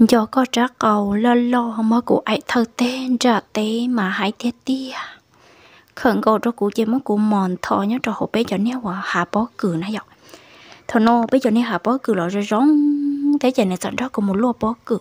do có trả cầu lo mà cụ ai thơ tên trả tế mà hãy tiết tia khẩn cầu cho cụ chỉ muốn cụ mòn thọ nhớ cho hộ bé cho nétว่าhạ bó cử này dọc thọ nó bé cho nét hạ bó cử rồi rong thế giờ này chọn đó cũng một lúa bó cử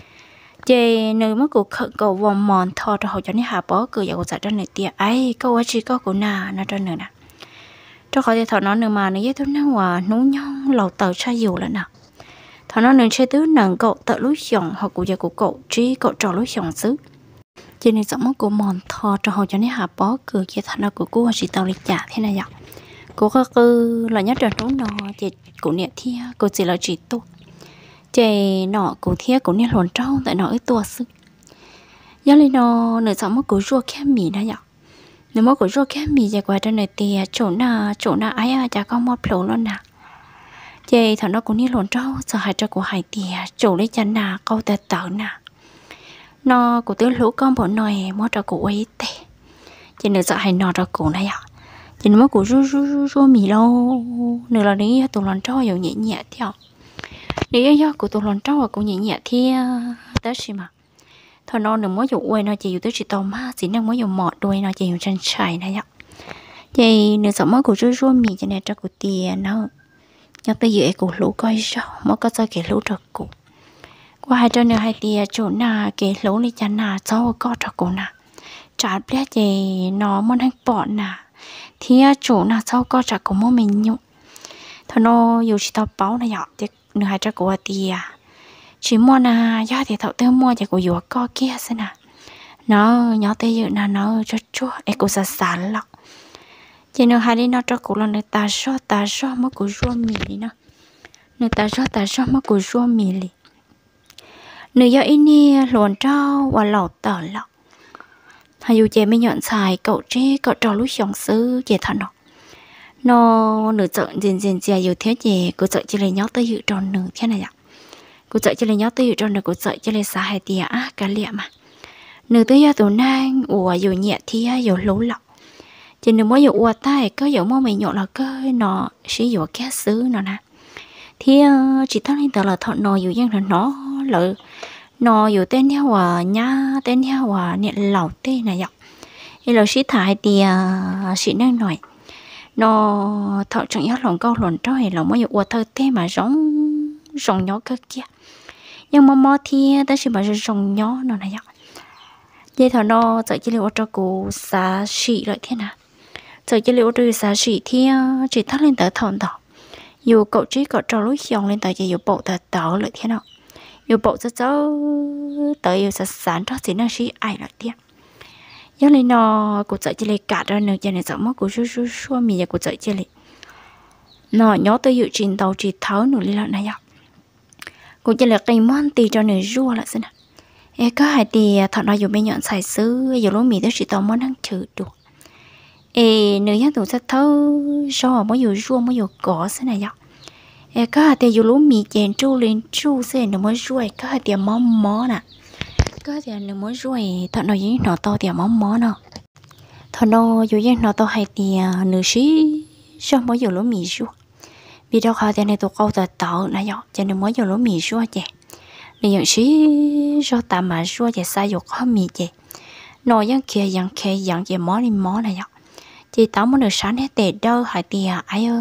chê nơi mà cụ khẩn cầu vòng mòn thọ cho hộ cho nét hạ bó cử giờ cụ chạy cho này tia ấy câu ấy chỉ có cụ na cho nữa nè cho khỏi thì thọ nó nữa mà này tôi nóiว่าnấu nhong lẩu tàu cha dù là nào thằng nó nên chơi tứ nàng cậu tự lối chồng hoặc cụ già của cậu trí cậu trò lối chồng xứ cho nên giọng của mòn thò cho họ cho nên hạ bó cười kia thằng nó của cô chỉ tao lịch trả thế này vậy cô có cứ là nhất trò trốn nó chị cụ niệm thia cô chỉ là chỉ tốt chị nọ cụ thia cụ niệm hồn trâu tại nó ít tua sức do lên nó nửa giọng của rùa kém mì đó vậy nếu mà của rùa kém mì vậy qua trên này thì chỗ nào ai chả có một plou luôn nè chị thằng nó cũng đi lộn trâu sợ hại cho của hải tìa chủ lấy chân nà câu tè tở nà nó của tứ lũ con bọn nồi mua cho cụ ấy tè chị nữa sợ hại nọ cho cụ này ạ chị nó của ru mì lâu nữa là đi tụ lộn trâu nhiều nhẹ nhẹ theo đi do của tụ lộn trâu cũng nhẹ nhẹ thì tới gì mà thằng nó nữa mới dụ quay nó chỉ dụ tới chỉ tàu ma chỉ năng mới dụ mọt đuôi nó chỉ dụ chân chảy này ạ chị nữa sợ mới của ru mì cho nên cho cụ tìa nó nhớ tới dự của lũ coi sao mà có sao cái lũ trật cụ qua hai trăm nữa hai tia chỗ nào cái lũ này chả nào cháu có trật cụ nào trả bé gì nó muốn hành bọn nào thì chỗ nào cháu có trật cụ mà mình nhung thôi nó dù chỉ tao báo này nhọ thì nửa hai trăm cụ tia chỉ mua na giá thì thợ tiêu mua thì cụ dù có kia xem nào nó nhớ tới dự nào nó cho chúa em cụ sẵn lắm chỉ nếu hai đứa nó cho cụ là người ta so mà cụ rùa mì đi nó người ta so mà cụ rùa mì đi người do in đi luồn trâu và lẩu tở lẩu hay dù chị mới nhận xài cậu chế cậu trò lúc sống xứ chị thằng nó nửa sợ dền chị dù thế chị cụ sợ chỉ lấy nhóc tới dự tròn nửa thế này ạ cụ sợ chỉ lấy nhóc tới dự tròn nửa cụ sợ chỉ lấy xả hai tia cả liệm mà nửa tới giờ tụi nang ủa dù nhẹ thì dù lú lọc chỉ nếu mới dụ qua tay có dụ mà mình nhọ là cái nó sử dụng cái xứ nó nè thì chỉ tao lên tờ là thọ nó dụ dân là nó dụ tên nhau à nhá tên nhau à nè lẩu tên này dọc thì là sĩ thải thì sĩ năng nói nó thọ chẳng nhớ lòng câu lòng trôi là mới dụ qua thơ thế mà rong nhỏ cơ kia nhưng mà mò thì ta chỉ bảo rong nhỏ nó này dọc vậy thọ nó chạy chỉ liệu cho cô xá sĩ lại thế nào giờ chỉ liệu từ xa xỉ thì chỉ thắt lên tới thòng đỏ dù cậu trí cậu trò lối dòng lên tới chỉ dù bộ tới tớ lại thế nào dù bộ rất tới dù sẵn sẵn cho chỉ năng sĩ ai lại thế do nên nó cũng chạy chỉ lấy cả ra nữa cho nên sợ mất của xua mì của chạy chỉ lấy nó nhớ tới dự trình tàu chỉ tháo nửa lý lợn này ạ cũng chỉ là cây món tì cho nửa rua lại xem nào em có hai tì thọ nó dù bên nhận xài xứ dù lúa mì tới chỉ tàu món ăn trừ được nếu như tụi sẽ thâu so mới dù rua mới dù cỏ thế này vậy có hạt tiêu lúa mì chèn chu lên chu xe nó mới ruồi có hạt tiêu mó nè có thì nó mới ruồi thằng nó với nó to tiêu mó nè thằng nó dù với nó to hay thì nửa xí so mới dù lúa mì rua vì đâu hạt tiêu này tụi câu tờ này vậy cho nên mới dù lúa mì rua chè để những xí do tạm mà rua chè sai dục khó mì chè nó yang kia yang chè mó này vậy chị tao muốn được sáng hết tệ đâu hãy tìa ai ơi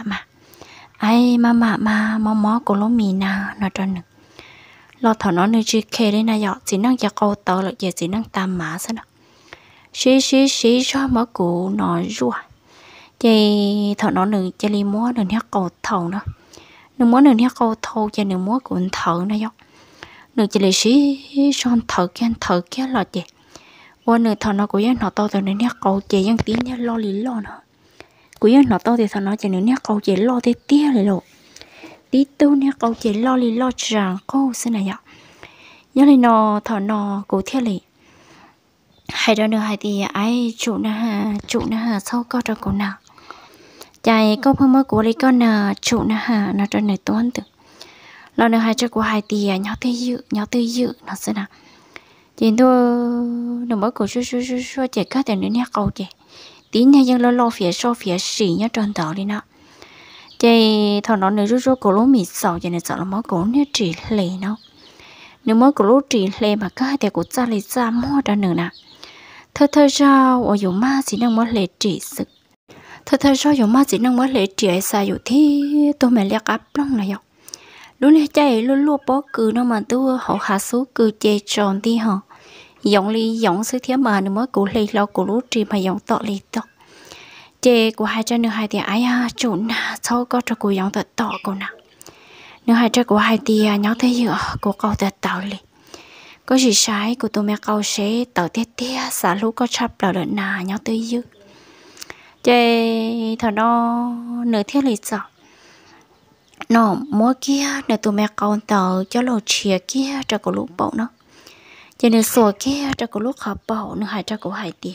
mà mó của lúa mì nào nó cho nữa lo thằng nó nơi chị kê đây này dọ chỉ năng cho câu tao lại giờ chỉ năng tam má sao nào xí cho mó cụ nó rùa chị thằng nó nữa chị đi mua được nhắc câu thầu nữa nữa muốn được nhắc câu thầu cho nữa mua của thợ này dọ nữa chị lấy xí son thợ kia là chị qua nửa thằng nó cũng yên nó to từ nửa nhát câu chị yên tiếng nhát lo lý lo nữa cũng yên nó to thì thằng nó chỉ nửa nhát câu chị lo thì tia lại lộ tí tu nhát câu chị lo lý lo chẳng câu xin này ạ nhớ lên nó thằng nó cũng theo lý hai đứa nữa hai thì ai chủ na sau có cho cô nào chạy câu phương mới của lấy con nào chủ na nó cho này toán từ lo nữa hai cho của hai thì nhỏ tới dự nó sẽ nào chị tôi nó mới của xua chị có tiền nữa nhắc câu chị tí nha dân lo phía xì nhá tròn tờ đi nó chị thằng nó nữa rút cổ lúa mì sầu chị này sợ là mới cổ nhá chỉ lì nó nếu mới của lúc chỉ lệ mà cái thì của cha lấy cha mua ra nữa nè thơ ra ở dùng ma chỉ năng mới lệ chỉ sự thơ ra dùng ma chỉ năng mới lệ chỉ saiอยู่ที่ตัวแม่เรียกอัพลงนะยอกlúc này chạy luôn luôn bỏ cứ nó mà tôi họ hạ số cứ chơi tròn đi hả giọng li giọng sự thiếu mà nếu mới của lệ lo của lúc chỉ mà giọng tọ lì tọ chơi của hai cha nữa hai thì ai à chủ na sau có cho của giọng tọ của na nếu hai cha của hai thì nhớ thấy giữa của cậu tạo lì có gì sai của tôi mẹ cậu sẽ tạo tiết xả lũ có chắp là đợt nào nhớ tới dư chơi thằng nó nửa thiết lý sợ nó mua kia nửa tôi mẹ cậu tạo cho lô chia kia cho cổ lũ bộ nó cho nên sổ kia cho cổ lũ khó bộ nửa hai cho cổ hai tia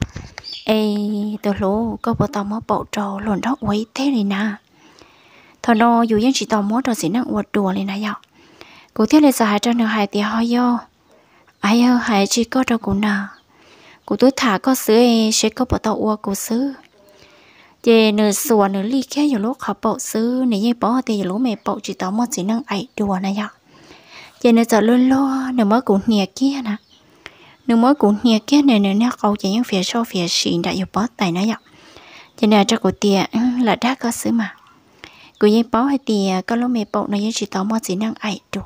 ê từ lũ có bộ tàu mua bộ trò lồn đó quấy thế này nè thằng nó dù dân chỉ tàu mua trò gì năng uột đùa này nè dạo cổ thiết lý sợ hai cho nửa hai tia hơi vô ai ơ hai chỉ có đâu cũng nào cụ tôi thả có sữa sẽ có bỏ tàu uo cụ sữa về nửa sủa nửa ly kia nhiều lúc họ bỏ sữa nếu như bỏ thì nhiều lúc mẹ bỏ chỉ tao một chỉ năng ấy đùa này vậy về nửa giờ luôn lo nửa mới cũng nhẹ kia nè nửa mới cũng nhẹ kia nè nửa câu chỉ những phía sau phía xịn đã nhiều bỏ tay nó vậy cho nên cho cụ tiệt là đã có sữa mà cụ như bỏ hay tiệt có lúc mẹ bỏ nó chỉ tao một chỉ năng ấy đùa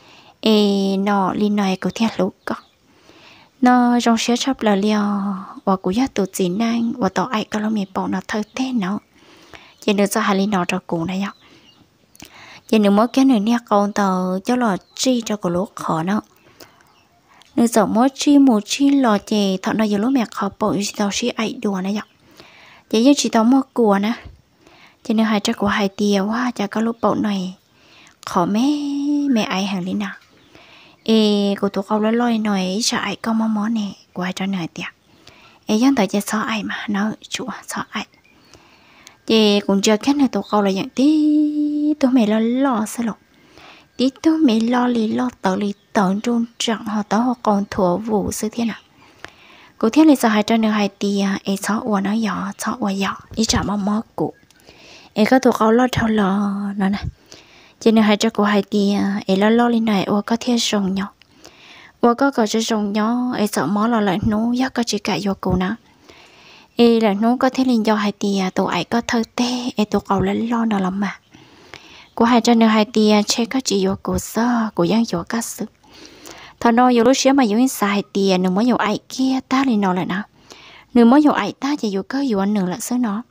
ê nó li nói của theo lũ con nó trong xe chấp là liều và của gia tụ chỉ năng và tao ai có lo mẹ bỏ nó thơ thế nó chỉ được cho hai li nó cho cụ này ạ chỉ được mỗi cái này nè con tao cho là chi cho của lũ khó nó nếu giờ mỗi chi một chi lò chè thọ nó giờ lũ mẹ khó bỏ chỉ tao chỉ ai đùa này ạ chỉ như chỉ tao mua của nè chỉ được hai cho của hai tia quá cho có lũ bỏ này khó mẹ ai hàng lý nào ê cô tụi câu lôi nói sợ ai có món nè quay cho nơi tiệt ê dân tại cho sợ ai mà nó chủ sợ ai chị cũng chưa cái này tụi câu là dạng tí tụi mẹ lo sao lộc tí tụi mẹ lo lì tận trung trọng họ tao họ còn thua vụ sự thế nào cô thiết là sợ hai cho nơi hai tia ê sợ uo nó nhỏ sợ uo nhỏ ý chả mò cụ ê có tụi câu lo theo lo nó này cho nên hai cho cô hai tia ấy lo lên này ô có thiên sòng nhỏ ô có cho sòng nhỏ ấy sợ mó là lại nú giác có chỉ cả vô cô nó ấy là nú có thiên lên do hai tia tụi ấy có thơ tê ấy tụi cậu lấy lo nó lắm mà cô hai cho nên hai tia che có chỉ vô cô sơ cô giang vô các sự thằng nó vô lúc xíu mà vô xài tia nếu mới vô ấy kia ta lên nó lại nào nếu mới vô ấy ta chỉ vô có vô anh nửa là sớ nó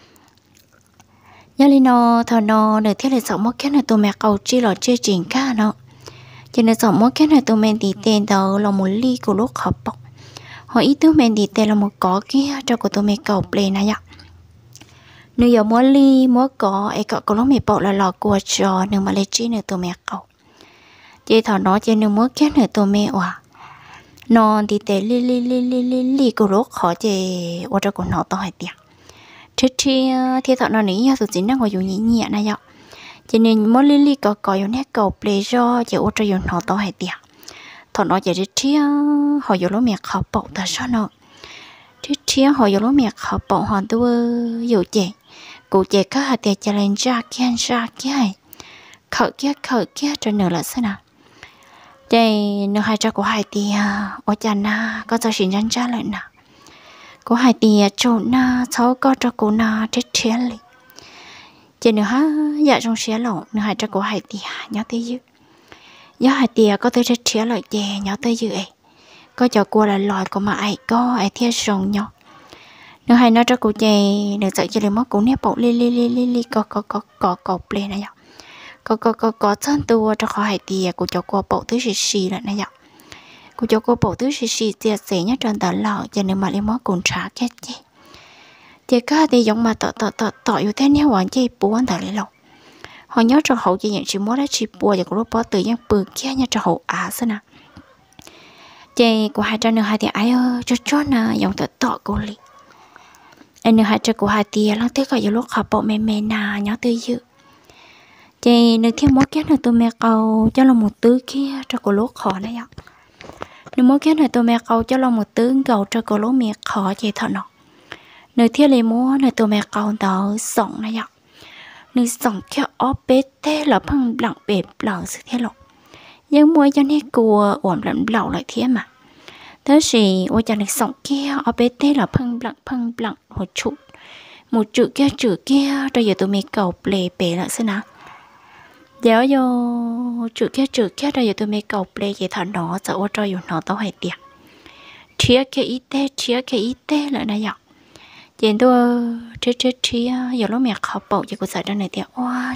nhớ nó thằng nó để thiết là sống một cái này tụi mẹ cầu chi là chơi chuyện cá nó cho nên sống một cái này tụi mẹ thì tên đó là một ly của lúc học bọc họ ý tụi mẹ thì tên là một có kia cho của tụi mẹ cầu play này ạ nếu giờ mỗi ly mỗi có ấy có lúc mẹ bọc là lò của trò nếu mà lấy chi này tụi mẹ cầu chỉ thằng nó cho nên mỗi cái này tụi mẹ à nó thì tên ly của lúc khó chơi ở cho của nó to hay tiệt thì thọ nó nghĩ là chỉ năng ngồi dùng nhẹ nhẹ này vậy cho nên mỗi lili có dùng nét cầu play cho chỉ ô cho dùng họ to hay tiệt thọ nó chỉ họ dùng lúa mẹ khó bọc ta sao nó họ dùng lúa mẹ khó bọc họ tôi dùng chè cụ chè có hạt tiệt cho lên ra kia khởi kia cho nửa là sao nào đây nửa hai cho của hai tiệt ở chân na có cho xin chân ra lại nào có hai tia chỗ na cháu có cho cô na chết chết li chỉ nữa ha dạ trong xe lẩu nữa hai cho cô hai tia nhớ tới dữ nhớ hai tia có tới chết chết lại chè nhớ tới dữ ấy có cho cô là lòi của mà ai có ai thiết sòng nhau nữa hai nó cho cô chè nữa sợ chỉ là mất cô nếp bộ li có play này có chân tua cho cô hai tia cô cho cô bộ tới xì lại này vậy cô cho cô bộ tứ xì tiệt xế nhá tròn tờ lọ cho nên mà lấy món cồn trà kết chứ tiệt cá thì giống mà tọ yêu thế nhau hoàn chơi bố anh ta lấy lộc họ nhớ cho hậu chỉ nhận chỉ món đã chỉ bùa và cô lúc bỏ từ những bự kia nhá cho hậu xem nào chơi của hai trăm nửa hai thì ai ơ cho nè giống tọ cô li anh nửa hai trăm của hai tia nó tiếc cả giờ lúc học bộ mẹ nà nhớ tới dự chơi nửa thêm món kia nửa tôi mẹ cầu cho là một tứ kia cho cô lúc khó đấy ạ nếu mỗi cái này tôi mẹ cầu cho lo một tướng cầu cho cô lố mẹ khó vậy thật nó nơi thiết lấy múa nơi tôi mẹ cầu đó sống này ạ nơi sống kia ó bê tê là phăng lặng bẹp lặng sự thiết lộ nhưng mua cho nên cua ổn lẫn lẩu lại thế mà thế thì ôi chàng này sống kia ở bên tê là phăng lặng một chữ kia rồi giờ tụi mình cầu play bể lại xem nào giờ vô chữ kia rồi giờ tụi mình cầu play vậy thằng nó sợ ôi trời nó tao hay tiệt chia cái ít tê lại này dọc chuyện tôi chia giờ lúc mẹ khó bầu giờ cô sợ ra này tiệt oa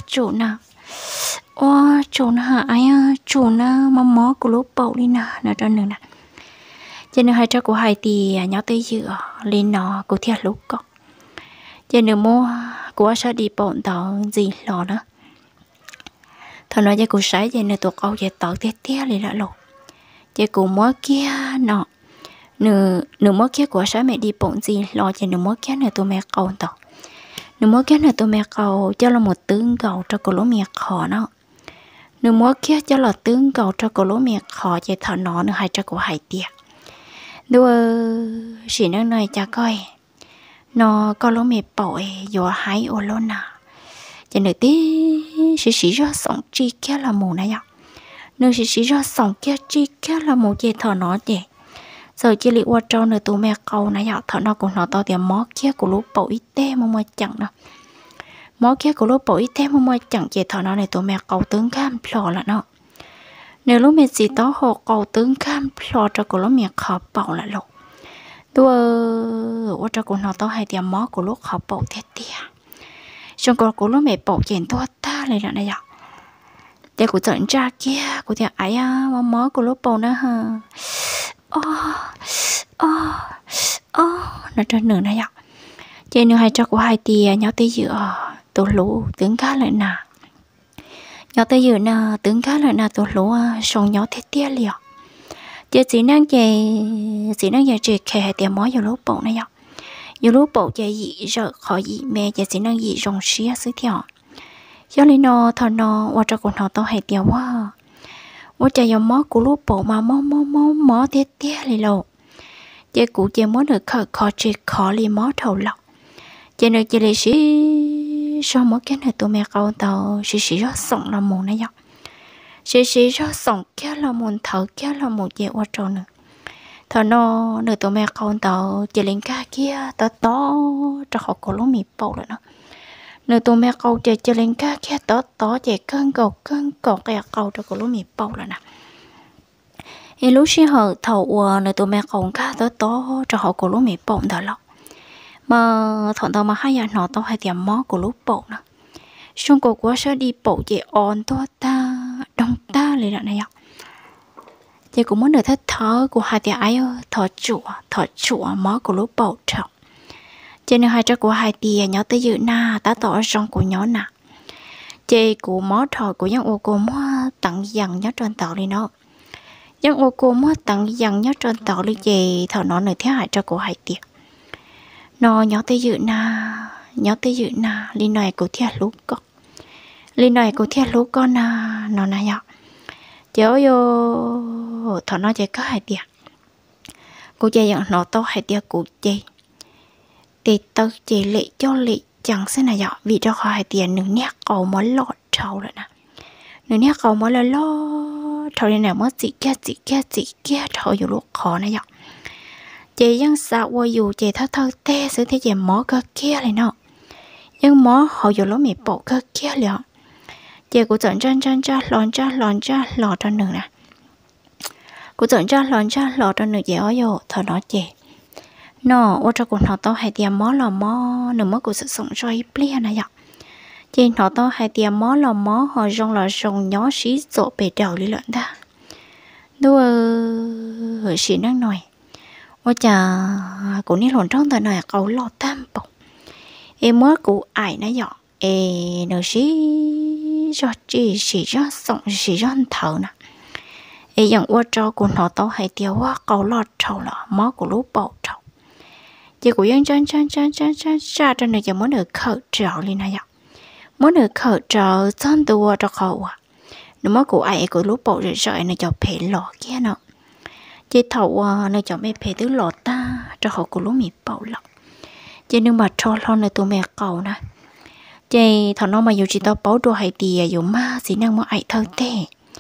chủ nào hả ai chủ nào mà mó của lúc bầu đi nào cho nữa nè cho nên hai cháu của hai thì nhỏ tới giữa lên nó của thiệt lúc có cho nên mua của sao đi bọn tao gì lò nữa thằng nói cho cô sái cho nên tụi câu về tao tiếc liền lại lột cho cô mua kia nọ nửa mua kia của sái mẹ đi bọn gì lò cho nửa mua kia nửa tụi mẹ câu tao nửa mua kia nửa tụi mẹ câu cho là một tướng cầu cho cô lỗ mẹ khó nó nửa mua kia cho là tướng cầu cho cô lỗ mẹ khó cho thằng nó nửa hai cho cô hai tiếc đua chỉ năng này cha coi nó có lỗ mẹ bội vừa hái ô lô nà cho nên tí chỉ ra sống chi kia là mù này ạ nếu chỉ ra sống kia chi kia là mù gì thở nó vậy giờ chỉ li qua trâu nữa tụi mẹ câu này ạ thở nó cũng nó tao tiền mó kia của lũ bội té mà chẳng đâu mó kia của lũ bội té mà chẳng gì thở nó này tụi mẹ câu tướng cam plò là nó nếu lúc mẹ gì đó họ cầu tướng cam plò cho của lúc mẹ khó bảo là lộ đua ở cho của nó tao hay tiền mó của lúc khó bảo thế tia trong của lúc mẹ bảo chuyện to ta này là này ạ để của dẫn ra kia của thì ấy mà mó của lúc bảo nữa ha nó trên nửa này ạ trên nửa hai cho của hai tia nhau tới giữa tổ lũ tướng cá lại nè nhỏ tới giờ na tướng cá lại na tổ lúa sòng nhỏ thế tia liệt giờ chỉ năng chị khe tiền mói giờ lúc bộ này ạ giờ lúc bộ giờ gì rồi khỏi gì mẹ giờ chỉ năng gì rong xía xứ theo giờ lên nó thằng nó qua cho con nó tao hay tiền quá qua cho giờ mói của lúc bộ mà mó thế tia liền lộ giờ cụ giờ mói được khó chị khó liền mói thầu lọc giờ này giờ lấy xí sau mỗi cái này tụi mẹ câu tao xí rất sống là một này dọc xí rất sống kia là một thở kia là một dễ qua tròn nữa thằng nó nửa tụi mẹ câu tao chỉ lên cá kia tao to cho họ có lúa mì bầu rồi nó nửa tụi mẹ câu chỉ lên cá kia to chỉ cơn cột cái câu cho có lúa mì bầu rồi nè thì lúc xí họ thầu nửa tụi mẹ câu cá to cho họ có lúa mì bầu đó lắm mà thằng tao mà hay nhà nó tao hay tìm mó của lúc bộ nè xong cô quá sẽ đi bộ về on to ta đông ta lại đoạn này ạ thì cũng muốn được thất thở của hai tia ấy thở chùa mó của lúc bộ trọng cho nên hai cháu của hai tia nhỏ tới dự na ta tỏ trong của nhỏ nè chị của mó thở của những ô cô mó tặng dần nhớ trên tàu đi nó những ô cô mó tặng dần nhớ trên tàu đi về thở nó nơi thế hại cho của hai tia nó nhỏ tới dự na linh này của thiệt lúc con nó này ạ cháu vô thọ nó chỉ có hai tiệt cô chơi dạng nó to hai tiệt của chị thì tao chỉ lệ cho lệ chẳng sẽ này ạ vì cho hai tiệt nửa nét cầu mới lọt trâu rồi nè nửa nét cầu mới là lo trâu này nào mất gì kia trâu vô lúc khó này ạ chị dân sao qua dù chị thơ tê sự thế chị mỏ cơ kia này nọ nhưng mỏ họ dù lỗ mẹ bộ cơ kia liệu chị cũng dẫn ra lòn cho nửa nè cũng dẫn ra lòn cho nửa chị ở vô thở nó chị nó ô cho con họ tao hay tiêm mỏ lò mỏ nửa mỏ của sự sống rồi plia này ạ chị họ tao hay tiêm mỏ lò mỏ họ rong nhỏ xí rộ bể đầu lý luận ta đua ở xí năng nổi ôi chà cô ní lộn trong tờ này cậu lo tam bọc em mới cụ ai nãy giờ nó xí cho sống xí cho thở nè dòng qua trâu của nó tao hay tiêu quá cậu lo trâu là mó của lúc bầu trâu chỉ của dân chân cho nên giờ mới được khởi trâu lên này giờ mới được khởi trâu chân tua cho cậu nó mới của ai của lúc bầu rồi nó cho phê lọ kia nó chị thầu nơi cho mẹ phê tứ lọt ta cho họ của lúa mì bầu lọc chị nhưng mà cho lo nơi tụi mẹ cầu nè chị thầu nó mà dù chị tao bảo đồ hay tìa dù ma chỉ năng mà ai thơ tê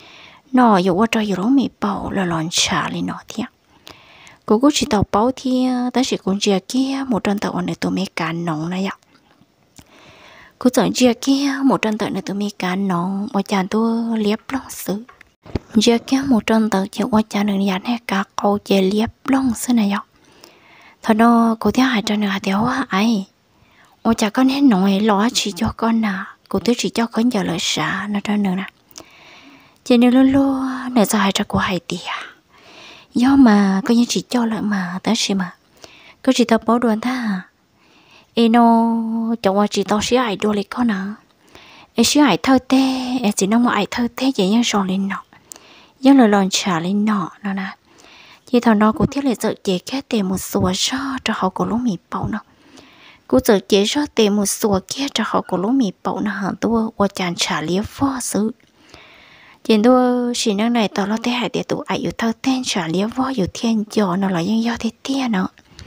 nó dù qua cho dù lúc mì bầu là lòn trả lên nó thiệt cô cũng chỉ tàu báo thì tới chỉ cũng chia kia một trận tàu này tụi mấy cá nóng này ạ cô chọn chia kia một trận tàu này tụi mấy cá nóng một chàng tôi liếp lông sứ chia kia một trận tàu chỉ qua chàng đừng dán hay cá câu chia liếp lông sứ này ạ thôi nó cô theo hai trận nữa theo ai ôi chả con hết nói lo chỉ cho con nào cô tôi chỉ cho con giờ lời xả nó cho nữa nè chỉ nếu luôn luôn để cho hai trận của hai tỷ do mà coi như chỉ cho lại mà tới gì mà cứ chỉ tập báo đoàn ta nó chẳng qua chỉ tao sĩ ai đua lịch con à sĩ ai thơ tê chỉ nó mà ai thơ tê chỉ như sòn lên nọ do lời lòn trả lên nọ nó nè chỉ thằng nó cũng thiết lại sợ chế cái tiền một số cho họ có lúc mì bầu nó cũng sợ chế cho tiền một số kia cho họ có lúc mì bầu nó hẳn tôi qua chàng trả liếp phó sự chuyện tôi chỉ năng này tao lo thế hải để tụ ai yêu thơ tên trả liếp phó yêu thiên cho nó là những do thế tia nó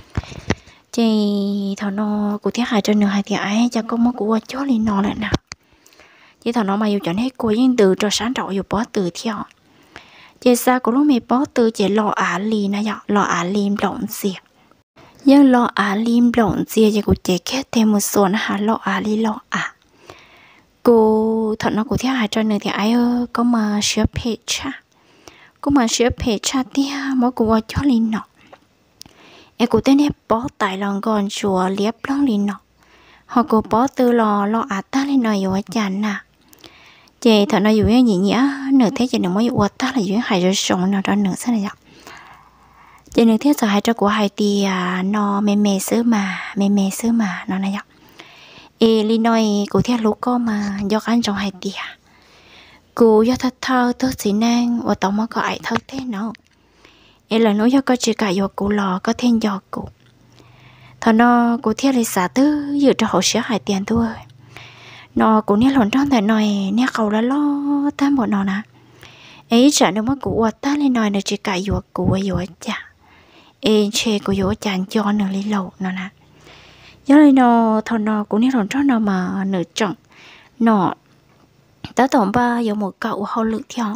chị thằng nó cũng thiết hải cho nửa hai thì ai cho con mất của chó lên nó lại nào chị thằng nó mà yêu chọn hết cô nhưng từ cho sáng trọ yêu bó từ theo chị sao có lúc mày bó từ chị lo á lì nè dọ lo á lim lộn xìa nhưng lo á lim lộn xìa chị cũng chỉ kết thêm một số nó hả lo á li lo à cô thằng nó cũng thiết hải cho nửa thì ai ơ có mà share page có mà share page tia mỗi của chó lên nó em cũng tên em bó tại lòng còn chùa liếp lông lên nọ họ cũng bó từ lo à ta lên nói yêu chán nè chị thợ nó yêu gì nhỉ nửa thế chị đừng mới yêu ta là yêu hai rồi sống nào đó nửa sao này ạ chị nửa thế giờ hai cho của hai thì nó mê sữa mà nó này ạ ê li nói cô theo lũ con mà do ăn trong hai thì cô do thật thơ tôi chỉ năng và tổng mà có ai thơ thế nào em là nói cho có chỉ cả do cụ lò có thêm do cụ thằng nó cụ thiết lấy xả tư dự cho họ sẽ hại tiền thôi nó cũng nhớ lộn trong tại nói nhớ cầu là lo tam bộ nó nè ấy trả được mất cụ ta lên nói là chỉ cả do cụ do chả em chê cụ do chàng cho nó lấy lẩu nó nè nhớ lên nó thằng nó cũng nhớ lộn trong nó mà nửa trọng nó ta tổng ba do một cậu hậu lực theo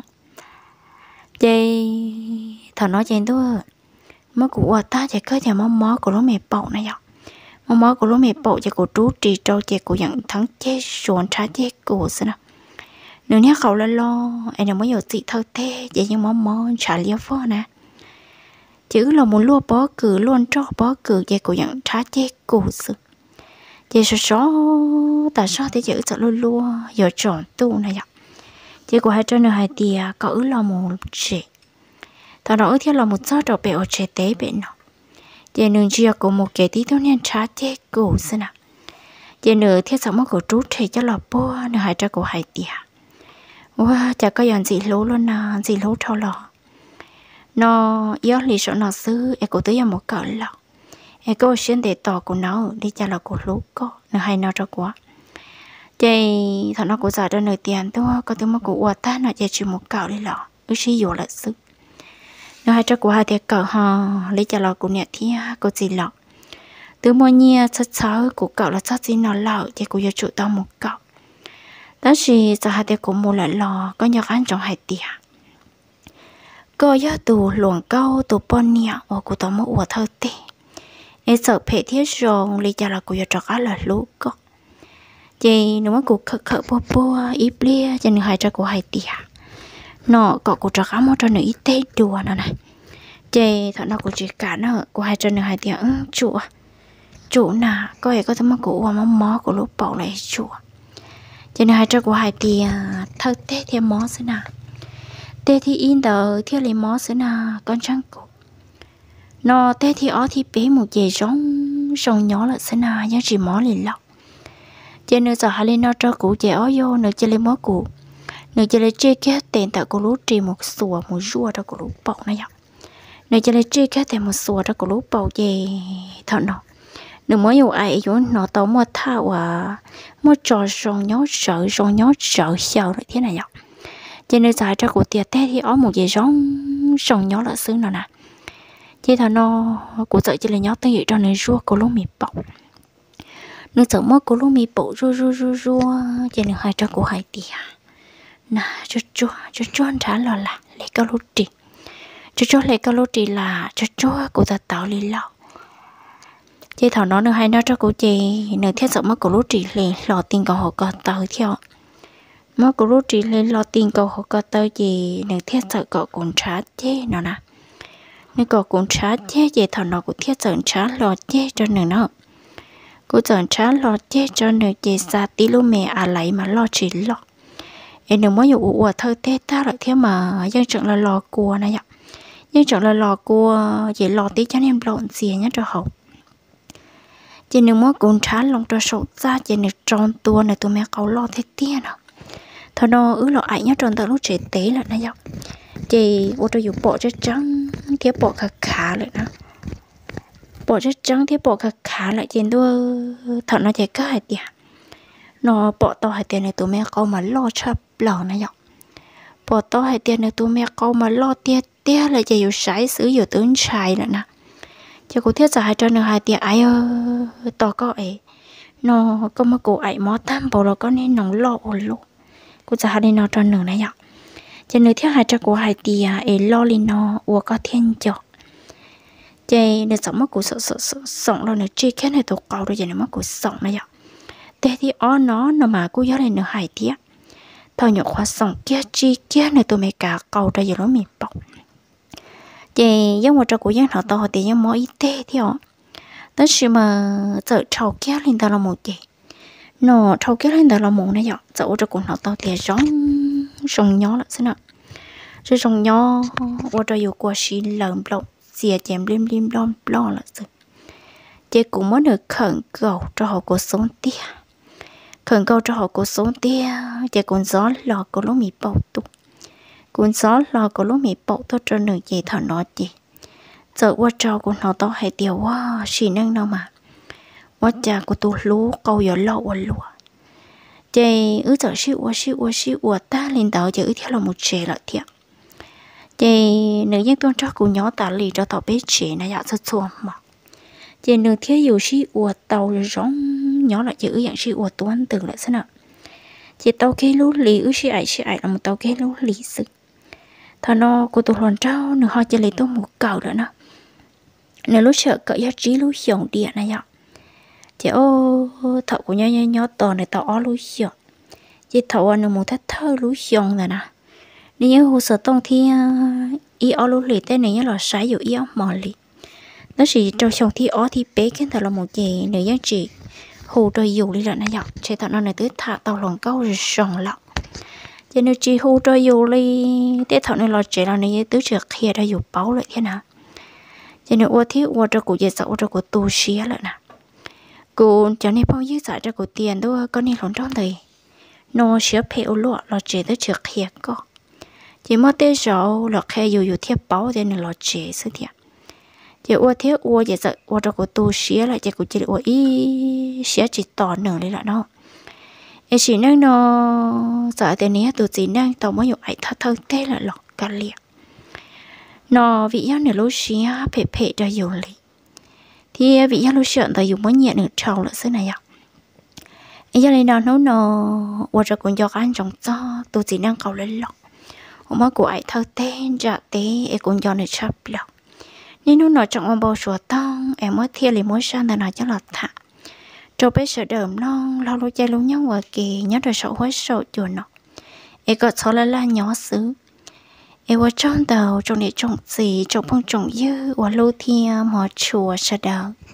vậy thằng nói chuyện tôi mất của ta chỉ có nhà mó của nó mẹ bậu này vậy mó của nó mẹ bậu chỉ của chú trì trâu chỉ của nhận thắng chết xuồng trái chết của sao nào nếu nhớ khẩu là lo em mới giờ chị thơ thế vậy nhưng mó trả liêu phó nè chữ là muốn lua bó cử luôn cho bó cử chỉ của nhận trái chết của sự chỉ số tại sao thế chữ sợ lua giờ tròn tu này vậy chỉ của hai chân nữa hai tia có ứ là một chị thằng đó theo là một số đồ bể ở chế tế bể nó giờ nương chia của một cái tí thôi nên trả chết cổ xin à giờ nửa theo sống của chú thì cho là bố nửa hai cho của hai tia wow chả có dàn gì lố luôn à gì lố thao lò nó yếu lý sợ nó xứ em cũng tới một cỡ lò em có xuyên để tỏ của nó đi cho là của lố có nửa hai nó cho quá vậy thằng nó cũng giả ra nửa tiền tôi có tiếng mà của ta nó chỉ một cỡ đi lò ước sĩ dụ là sức nó hai cho của hai thì cỡ họ lấy cho lò của nhẹ thì có gì lọ từ mỗi nhia chất xấu của cậu là chất gì nó lọ thì của chủ tao một cậu đó chỉ cho hai thì cũng một loại lò có nhọc ăn trong hai tia có giá tù luồng câu tù bon nhẹ và của tao một thơ tê em sợ phải thiết rồi lấy cho lò của cho cá là lú có vậy nếu mà của khờ po ít lia cho nên hai cho của hai tia nó có của trò một cho nữ ít tê đùa nó này chê thằng nó cũng chỉ cả nó của hai chân hai tiếng chủ nà có thể có thể mắc của mó của lúc bảo lại chủ cho nên hai chân của hai tia thơ tê thêm mó xứ nào tê thì in tờ thiết lấy mó xứ nào con trăng cổ nó tê thì ó thì bé một dề rong nhỏ là xứ nào nhưng chỉ mó liền lọc cho nên giờ hai lên nó cho cụ dễ ó vô nữa chơi lấy mó cụ nếu chỉ là chơi cái tiền tại cổ lúa trì một sủa một rùa đó cổ lúa bầu này ạ nếu chỉ là chơi cái tiền một sủa đó cổ lúa bầu về thằng nó nếu mới yêu ai yêu nó tao mua thao mua trò rong nhó sợ sao lại thế này ạ cho nên giải cho cổ tiền té thì ó một gì rong nhó là xứ nào nè chứ thằng nó cổ sợ chỉ là nhó tới vậy cho nên rùa cổ lúa mì bầu nếu sợ mua cổ lúa mì bầu rùa cho nên hai cho cổ hai tiền nà cho trả lo là lấy cao lô trì cho lấy cao lô trì là cho cô ta tạo lý lọ chị thảo nó nữa hay nó cho cô chị nữa thiết sợ mất cô lô trì lên lọ tiền cầu họ có tờ theo mất cô lô trì lên lọ tiền cầu họ có tờ gì nữa thiết sợ cọ cũng trả chế nó nè nếu cọ cũng trả chế chị thảo nó cũng thiết sợ trả lọ chế cho nữa nó cô chọn trả lo chế cho nữ chị xa tí lúc mẹ lấy mà lo chỉ lo em đừng mới dụ ủa thơ tê ta lại thế mà dân chọn là lo cua này ạ dân chọn là lo cua vậy lo tí cho em lộn xìa nhá cho hậu chị đừng mới cũng trả lòng cho sổ ra chị đừng tròn tua này tụi mẹ cậu lo thế tia nào thôi nó lo ảnh nhá tròn tới lúc trẻ tế lại này ạ chị ô tô dụ bộ cho trắng kia bộ khá lại đó bộ rất trắng thì bộ khá lại trên đua thật nó chạy cái tiền nó bộ to hay tiền này tụi mẹ câu mà lo chấp lò này nhở bộ to hay tiền này tụi mẹ câu mà lo tia tia là chỉ有sải sử有tướng xài nữa nè chứ cô thiết giải cho nó hai tiền ai to có ấy nó có mà cô ấy mó tam bộ rồi có nên nóng lo ổn luôn cô giải đi nó cho nửa này nhở cho nên thiết hai cho cô hai tiền ấy lo lên nó uổng có thiên cho chị để sống mất của sợ rồi nữa chi cái này tụt cầu rồi giờ nó mất của sợ này vậy thế thì nó mà cô giáo này nữa hại tiếc thôi nhổ khoa sống kia chi kia này tụi mày cả cầu rồi giờ nó mệt bọc chị giống một trò của dân họ to thì giống mỗi tê thì họ đó là mà sợ trâu kia lên tao là một chị nó trâu kia lên tao là một này vậy sợ trò của họ to thì rong nhỏ là thế nào rồi rong nhỏ ô trò yêu qua xí lợn lộn xìa chém lim lo là sự chị cũng mới được khẩn cầu cho họ cuộc sống tia khẩn cầu cho họ cuộc sống tia chị cũng gió lò của lỗ mì bầu tục cũng gió lò của lỗ mì bầu tôi cho nửa chị thở nói chị giờ qua trâu của nó to hay tiêu quá xì năng đâu mà quá cha của tôi lú câu giờ lo qua lúa chị giờ xíu ta lên tàu chị theo là một trẻ lại thiệt chị nữ dân tôn cho cụ nhỏ tả lì cho tàu bé trẻ này dạ rất xuồng mà chị nữ thiết dù xí ua tàu rong nhỏ lại chị dạng xí ua tuấn từ lại xem nào chị tàu cái lú lì xí ai là một tàu cái lú lì sự thà nó của tụi hòn trâu nữ họ chỉ lấy tôi một cầu nữa nó nữ lúc sợ cỡ giá trí lú dòng điện này dạ chị ô thợ của nhỏ to này tàu ó lú dòng chị thợ nữ một thắt thơ lú dòng rồi nè nếu hồ sơ tông thì ý ở lũ lì tên này nhớ là sai dụ ý ở mò lì nó chỉ trong trong thì ở thì bé cái thật là một gì nữa giá trị hồ trời dụ đi là nó dọc chỉ thật nó này tới thả tàu lòng câu rồi sòng lọc cho nên chỉ hồ trời dụ đi tới thật này là chỉ là này tới trước kia đã dụ báo lại thế nào cho nên ô thiếu ô cho cụ dễ sợ cho cụ tu xía lại nè cụ cho nên bao nhiêu giải cho cụ tiền đâu có nên lòng trong thì nó xía phèo lụa là chỉ tới trước kia có chỉ mất tới rồi là khi dù thiết bảo thì nó chế sự thiệt chỉ ô thiết ô vậy sợ ô cho cô tu xía lại chỉ cô chỉ ô ý xía chỉ tỏ nửa đi lại đó em chỉ năng nó sợ thế này tụi chỉ năng tao mới dùng ai thơ tê là lọt cả liệt nó vị giáo này lúc xía phê cho dù lì thì vị giáo lúc sợ tao dùng mới nhẹ nửa trâu là thế này ạ em cho nên nó ô cho cô cho ăn trong cho tụi chỉ năng cầu lên lọt mà của ai thơ tên trả tế em cũng cho này chấp lọc nên nó nói trong bao sủa tông em mới thiệt liền mới sang là cho là thả cho bé sợ đờm non lo lô chơi lú nhau ở kì nhớ rồi sợ hóa sợ chùa nó em có số là nhỏ xứ em ở trong đầu trong để trồng gì trồng phong trồng dư ở lô thiên họ chùa sợ đờm